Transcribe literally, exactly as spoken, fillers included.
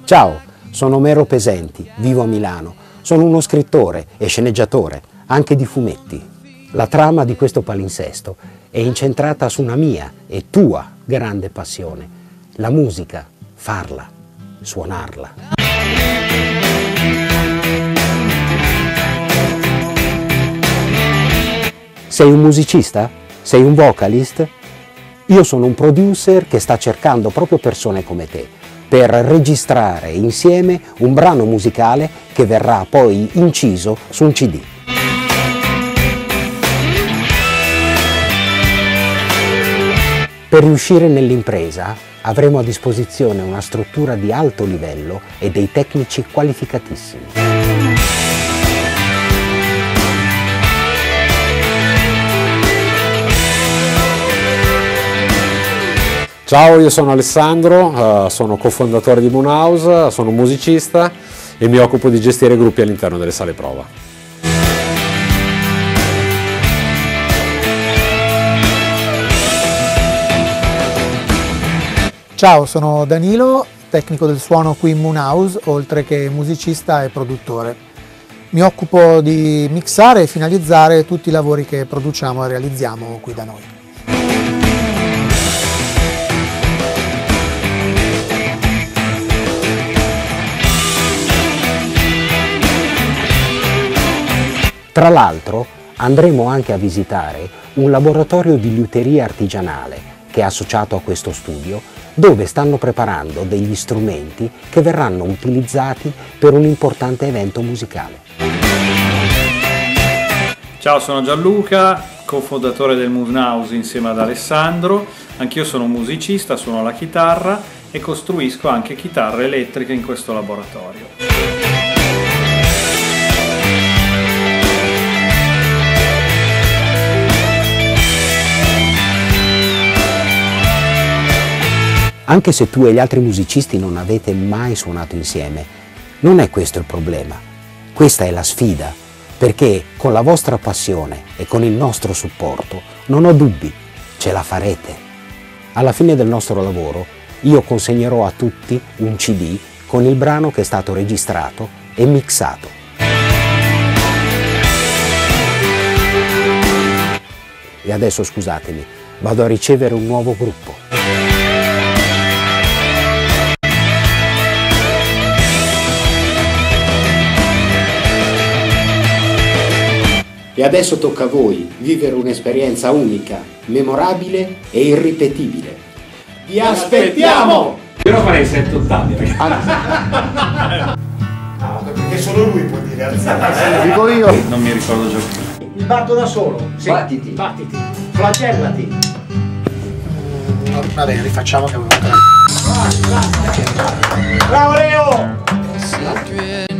Ciao, sono Omero Pesenti, vivo a Milano. Sono uno scrittore e sceneggiatore, anche di fumetti. La trama di questo palinsesto è incentrata su una mia e tua grande passione, la musica, farla, suonarla. Sei un musicista? Sei un vocalist? Io sono un producer che sta cercando proprio persone come te per registrare insieme un brano musicale che verrà poi inciso su un C D. Per riuscire nell'impresa avremo a disposizione una struttura di alto livello e dei tecnici qualificatissimi. Ciao, io sono Alessandro, sono cofondatore di Moonhouse, sono un musicista e mi occupo di gestire gruppi all'interno delle sale prova. Ciao, sono Danilo, tecnico del suono qui in Moonhouse, oltre che musicista e produttore. Mi occupo di mixare e finalizzare tutti i lavori che produciamo e realizziamo qui da noi. Tra l'altro andremo anche a visitare un laboratorio di liuteria artigianale che è associato a questo studio, dove stanno preparando degli strumenti che verranno utilizzati per un importante evento musicale. Ciao, sono Gianluca, cofondatore del Moonhouse insieme ad Alessandro. Anch'io sono un musicista, suono la chitarra e costruisco anche chitarre elettriche in questo laboratorio. Anche se tu e gli altri musicisti non avete mai suonato insieme, non è questo il problema. Questa è la sfida, perché con la vostra passione e con il nostro supporto, non ho dubbi, ce la farete. Alla fine del nostro lavoro, io consegnerò a tutti un C D con il brano che è stato registrato e mixato. E adesso scusatemi, vado a ricevere un nuovo gruppo. E adesso tocca a voi vivere un'esperienza unica, memorabile e irripetibile. Vi aspettiamo! Io lo farei sette ottavi, ragazzi. Ah, perché solo lui può dire alzate. Dico io. Non mi ricordo già. Il bardo da solo. Sì. Battiti. Battiti. Flagellati. Va bene, rifacciamo che avevo un. Bravo Leo!